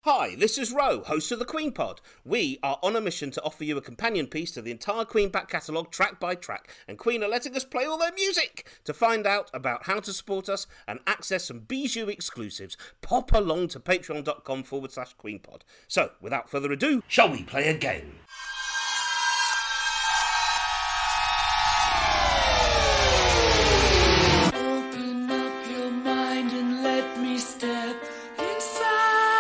Hi, this is Ro, host of the Queen Pod. We are on a mission to offer you a companion piece to the entire Queen back catalogue, track by track, and Queen are letting us play all their music. To find out about how to support us and access some Bijou exclusives, pop along to patreon.com/QueenPod. So, without further ado, shall we play a game? Open up your mind and let me step inside.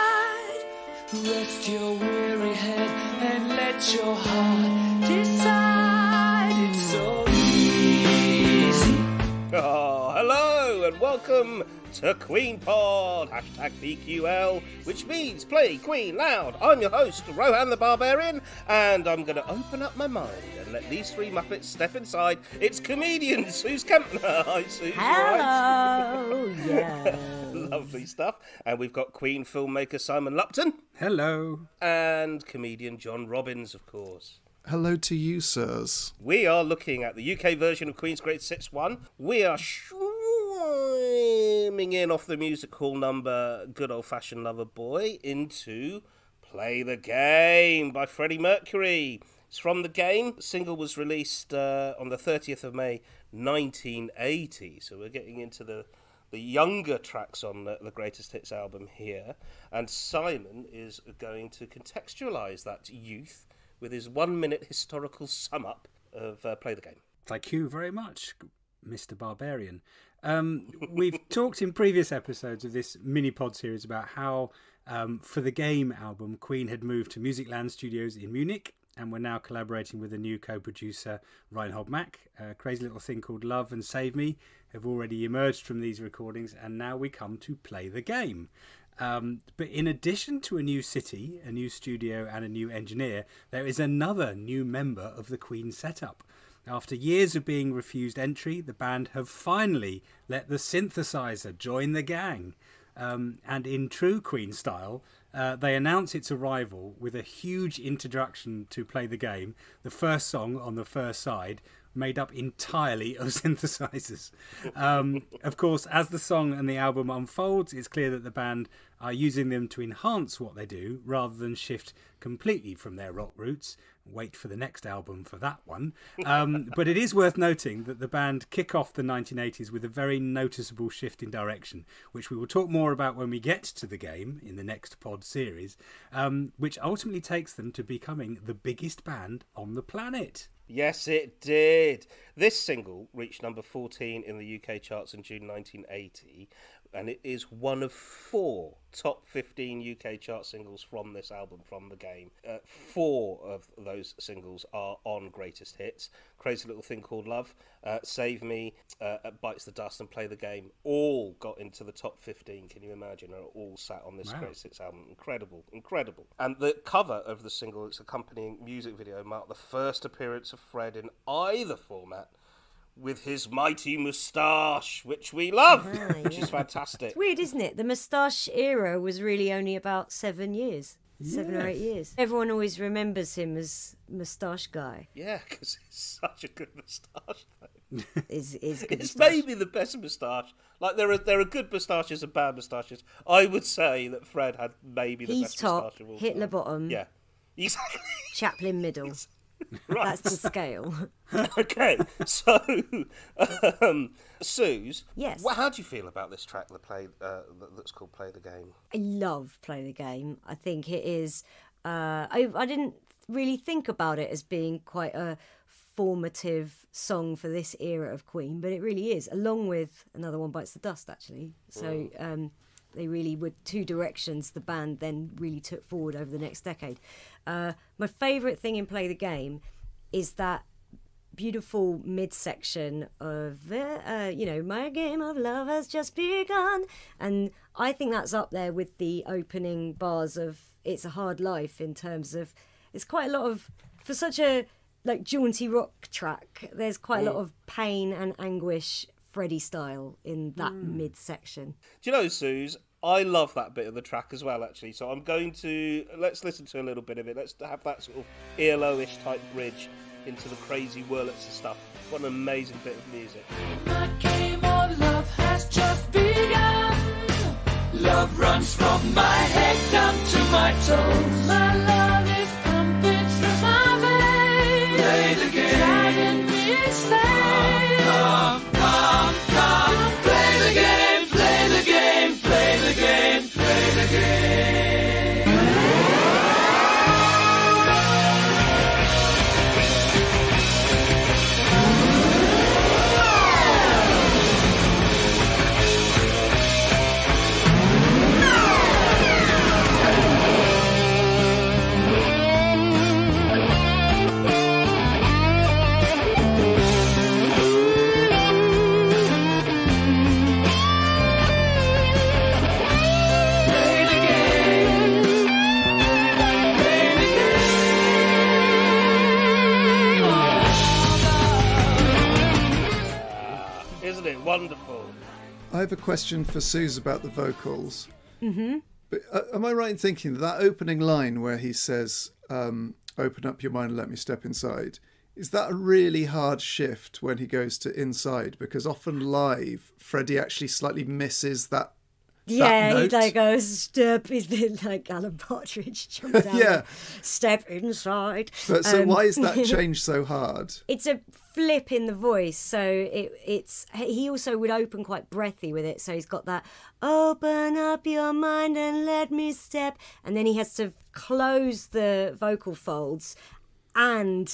Rest your weary head and let your heart decide. It's so easy. Oh, hello and welcome to Queen Pod, #PQL, which means play Queen loud. I'm your host, Rohan the Barbarian, and I'm going to open up my mind and let these three Muppets step inside. It's comedian Sooz Kempner. Hi, Sooz. Hello. Yeah. Lovely stuff. And we've got Queen filmmaker Simon Lupton. Hello. And comedian John Robbins, of course. Hello to you, sirs. We are looking at the UK version of Queen's Greatest Hits 1. We are swimming in off the music hall number Good Old Fashioned Lover Boy into Play the Game by Freddie Mercury. It's from the game. The single was released on the 30th of May 1980. So we're getting into the younger tracks on the Greatest Hits album here. And Simon is going to contextualise that youth with his 1-minute historical sum-up of Play the Game. Thank you very much, Mr. Barbarian. We've talked in previous episodes of this Minipod series about how, for the Game album, Queen had moved to Musicland Studios in Munich, and we're now collaborating with a new co-producer, Reinhold Mack. A crazy little thing called Love and Save Me have already emerged from these recordings, and now we come to Play the Game. But in addition to a new city, a new studio and a new engineer, there is another new member of the Queen setup. After years of being refused entry, the band have finally let the synthesizer join the gang. And in true Queen style, they announce its arrival with a huge introduction to Play the Game, the first song on the first side, made up entirely of synthesizers. Of course, as the song and the album unfolds, it's clear that the band are using them to enhance what they do rather than shift completely from their rock roots. Wait for the next album for that one. But it is worth noting that the band kick off the 1980s with a very noticeable shift in direction, which we will talk more about when we get to the game in the next pod series, which ultimately takes them to becoming the biggest band on the planet. Yes, it did. This single reached number 14 in the UK charts in June 1980, and it is one of 4 top 15 UK chart singles from this album, from the game. 4 of those singles are on Greatest Hits. Crazy Little Thing Called Love, Save Me, Bites the Dust and Play the Game, all got into the top 15, can you imagine? Are all sat on this Greatest Hits album. Incredible, incredible. And the cover of the single, its accompanying music video, marked the first appearance of Fred in either format, with his mighty moustache, which we love, which is fantastic. It's weird, isn't it? The moustache era was really only about 7 years. 7 or 8 years. Everyone always remembers him as Moustache Guy. Yeah, because it's such a good moustache, though. Is good It's moustache. maybe the best moustache. Like, there are good moustaches and bad moustaches. I would say that Fred had maybe the He's best top, moustache of all Hitler time. bottom, Yeah, exactly. Chaplin middle. Right. That's the scale. Okay, so Sooz, Yes. How do you feel about this track that's called "Play the Game"? I love Play the Game. I think it is. I didn't really think about it as being quite a formative song for this era of Queen, but it really is, along with Another One Bites the Dust, actually. So they really were 2 directions the band then really took forward over the next decade. My favourite thing in Play the Game is that beautiful midsection of, my game of love has just begun. And I think that's up there with the opening bars of It's a Hard Life, in terms of, it's quite a lot of, for such a jaunty rock track, there's quite a lot of pain and anguish, Freddie style, in that midsection. Do you know, Sooz, I love that bit of the track as well, actually. So let's listen to a little bit of it. Let's have that sort of ELO-ish type bridge into the crazy Wurlitzer stuff. What an amazing bit of music. My game of love has just begun. Love runs from my head down to my toes. My love is pumping through my veins. Play the game. Driving me insane. Come, play the game, play the game, play the game, play the game. Isn't it wonderful? I have a question for Sooz about the vocals. Mm-hmm. But am I right in thinking that opening line where he says, open up your mind and let me step inside, is that a really hard shift when he goes to inside? Because often live, Freddie actually slightly misses that. Yeah, he like goes step. He's been like Alan Partridge jumps out. Yeah, step inside. but so why is that change so hard? It's a flip in the voice, so it's. He also would open quite breathy with it, so he's got that open up your mind and let me step, and then he has to close the vocal folds and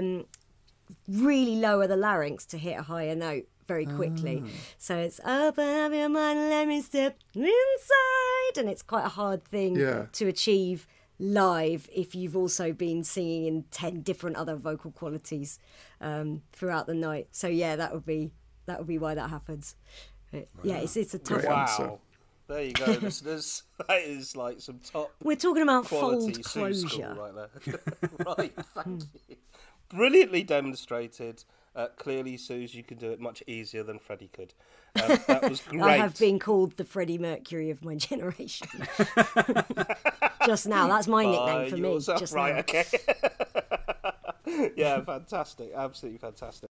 really lower the larynx to hit a higher note very quickly. So it's open up your mind and let me step inside, and it's quite a hard thing to achieve live if you've also been singing in 10 different other vocal qualities throughout the night. So yeah, that would be why that happens. But, yeah, it's a tough one. Wow. There you go, listeners. That is like some top. We're talking about quality fold Sooz closure. right there. Right, thank you. Brilliantly demonstrated. Clearly, Sooz, you can do it much easier than Freddie could. That was great. I have been called the Freddie Mercury of my generation. Just now, that's my nickname for me. Just right, now. Okay. Yeah, fantastic. Absolutely fantastic.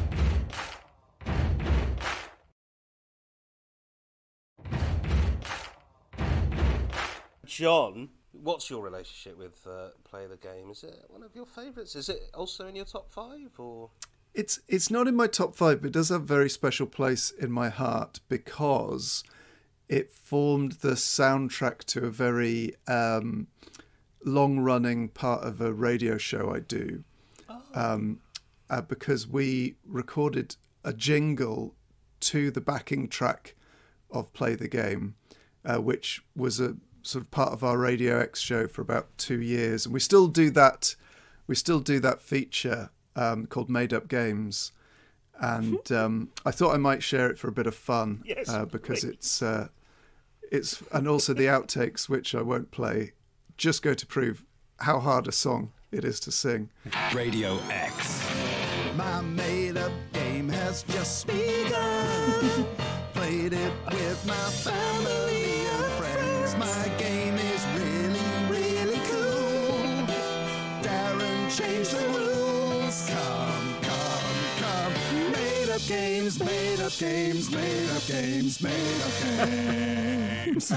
John, what's your relationship with Play the Game? Is it one of your favourites? Is it also in your top 5? Or It's not in my top 5, but it does have a very special place in my heart because it formed the soundtrack to a very long-running part of a radio show I do. Because we recorded a jingle to the backing track of Play the Game, which was a sort of part of our Radio X show for about 2 years, and we still do that. We still do that feature called Made Up Games, and I thought I might share it for a bit of fun, because it's and also the outtakes, which I won't play, just go to prove how hard a song it is to sing. Radio X. My made-up game has just begun. Played it with my family and friends. My game is really, really cool. Darren changed the rules. Come. Made-up games, made-up games, made-up games, made-up games.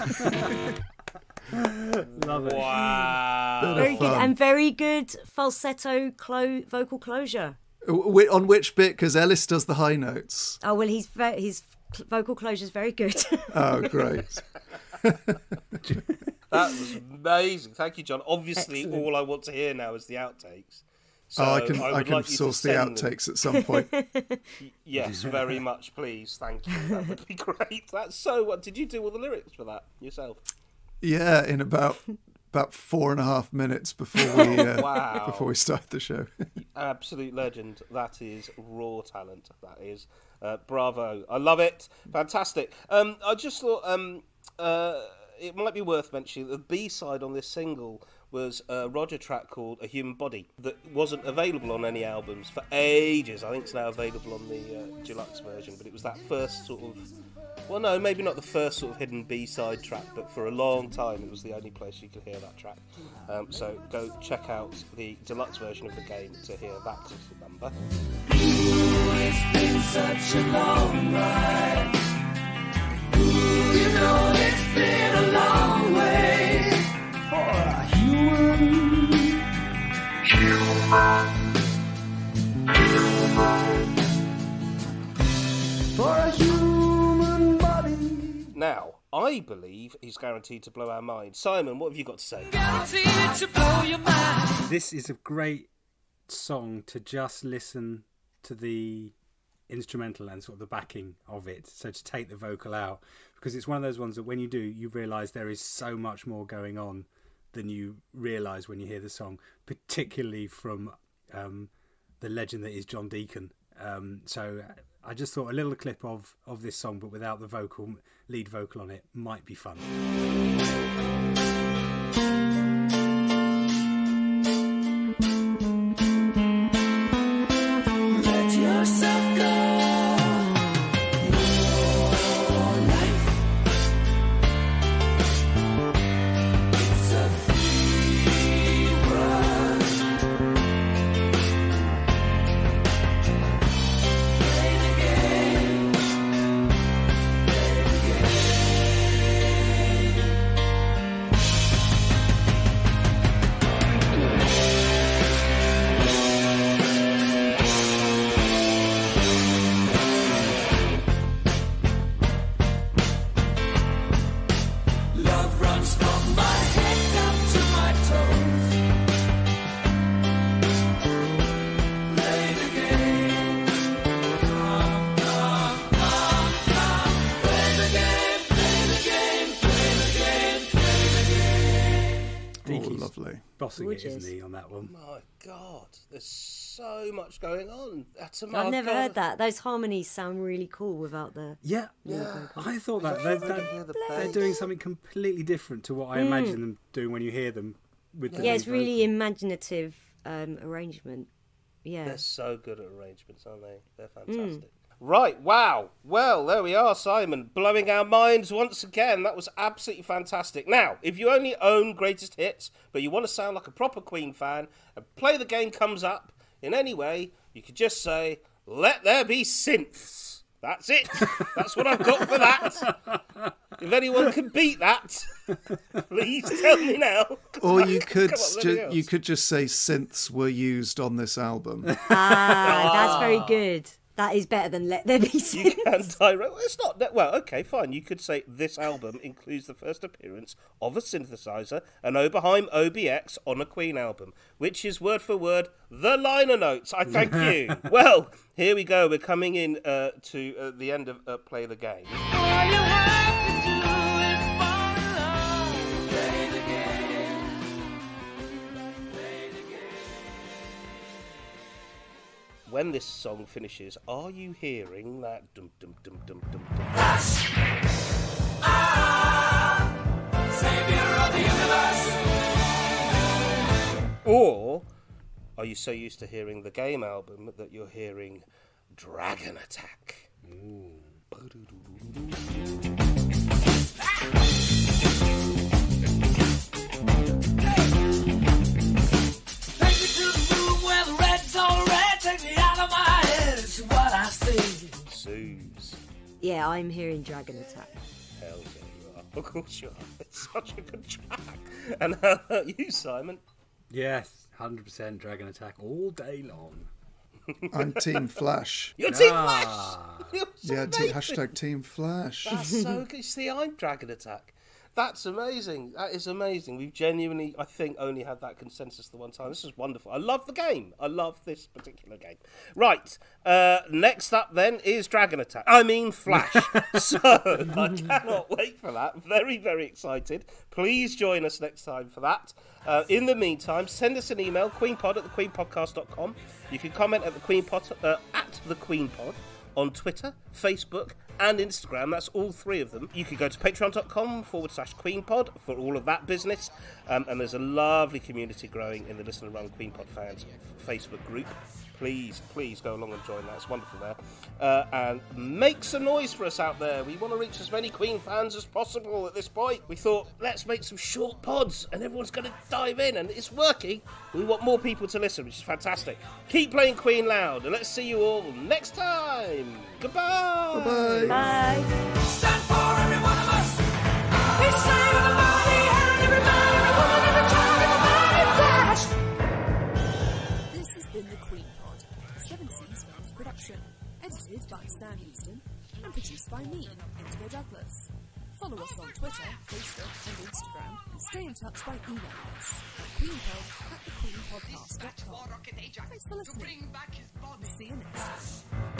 Love it. wow. Very good, and very good falsetto vocal closure. On which bit? Because Ellis does the high notes. Oh, well, his vocal closure is very good. Oh, great. That was amazing. Thank you, John. Obviously, Excellent. all I want to hear now is the outtakes. So I can would like you to source the send them. outtakes at some point. Yes, very much, please. Thank you. That would be great. That's so. What did you do all the lyrics for that yourself? Yeah, in about 4.5 minutes before we Wow. before we start the show. Absolute legend. That is raw talent. That is. Bravo. I love it. Fantastic. I just thought it might be worth mentioning that the B-side on this single was a Roger track called A Human Body that wasn't available on any albums for ages. I think it's now available on the deluxe version, but it was that first sort of, well, no, maybe not the first sort of hidden B-side track, but for a long time it was the only place you could hear that track. So go check out the deluxe version of the game to hear that number. It's been such a long ride. Ooh, you know know it's been a long way for a for a human body. Now, I believe he's guaranteed to blow our minds. Simon, what have you got to say? Guaranteed to blow your mind. This is a great song to just listen to the instrumental and sort of the backing of it, so to take the vocal out, because it's one of those ones that when you do, you realise there is so much more going on than you realise when you hear the song, particularly from the legend that is John Deacon. So I just thought a little clip of this song, but without the lead vocal on it, might be fun. Let yourself go. Your life, it's a free world. Play the game. Play the Love runs from my head down to my toes. Play the game. Come, come, come, come. Play the game, play the game, play the game, play the game. Oh, Deaky's lovely. bossing Gorgeous. it, isn't he, on that one? My God, there's so much going on. That's I've never heard that. Those harmonies sound really cool without the... Yeah, I thought that they're doing something completely different to what I imagine them doing when you hear them. With the Yeah, lead it's really vocal. imaginative arrangement. Yeah. They're so good at arrangements, aren't they? They're fantastic. Right, wow. Well, there we are, Simon. Blowing our minds once again. That was absolutely fantastic. Now, if you only own Greatest Hits, but you want to sound like a proper Queen fan, and Play the Game comes up in any way, you could just say, let there be synths. That's it. That's what I've got for that. If anyone can beat that, please tell me now. Or you could Come up with anything else. you could just say synths were used on this album. That's very good. That is better than Let There Be You Synths. can direct. It's not that. Well, okay, fine. You could say this album includes the first appearance of a synthesizer, an Oberheim OBX on a Queen album, which is word for word the liner notes. I thank you. Well, here we go. We're coming in to the end of Play the Game. All you have to do is fall in love. Play the game. Play the game. When this song finishes, are you hearing that dum dum dum dum dum dum? Savior of the universe. Or are you so used to hearing the Game album that you're hearing Dragon Attack? Take me to the room where the red's all red. Take me out of my head. It's what I see. Sooz. Yeah, I'm hearing Dragon Attack. Hell yeah, you are. Of course you are. It's such a good track. And how about you, Simon? Yes, 100% Dragon Attack all day long. I'm Team Flash. You're Team Flash! You're so Yeah, amazing. hashtag Team Flash. That's so good. See, I'm Dragon Attack. That's amazing. That is amazing. We've genuinely, I think, only had that consensus the one time. This is wonderful. I love the game. I love this particular game. Right. Next up, then, is Dragon Attack. I mean, Flash. So, I cannot wait for that. Very, very excited. Please join us next time for that. In the meantime, send us an email, queenpod@thequeenpodcast.com. You can comment at the Queenpod on Twitter, Facebook, and Instagram. That's all three of them. You can go to patreon.com/QueenPod for all of that business. And there's a lovely community growing in the Listen and Run QueenPod fans Facebook group. Please go along and join that. It's wonderful there. And make some noise for us out there. We want to reach as many Queen fans as possible at this point. We thought, let's make some short pods and everyone's going to dive in. And it's working. We want more people to listen, which is fantastic. Keep playing Queen loud. And let's see you all next time. Goodbye. Bye. Bye. Stand for every one of us. me, Indigo Douglas. Follow us on Twitter, Facebook and Instagram, and stay in touch by emailing us at queenpod@thequeenpodcast.com. Thanks for listening. See you next time.